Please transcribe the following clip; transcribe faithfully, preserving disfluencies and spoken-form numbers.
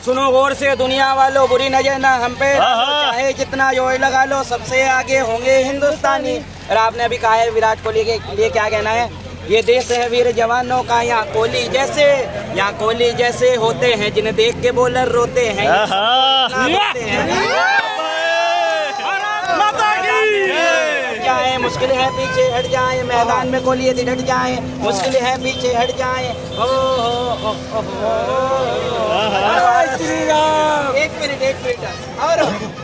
सुनो गौर से दुनिया वालों, बुरी नजर ना हम पे, चाहे जितना जोर लगा लो, सबसे आगे होंगे हिंदुस्तानी। और आपने अभी कहा है विराट कोहली के लिए क्या कहना है? ये देश है वीर जवानों का, यहाँ कोहली जैसे, यहाँ कोहली जैसे होते हैं जिन्हें देख के बॉलर रोते हैं। जाए मुश्किल है पीछे हट जाए, मैदान में कोहली यदि हट जाए, मुश्किल है पीछे हट जाए। हो हो हो हो, एक मिनट एक मिनट और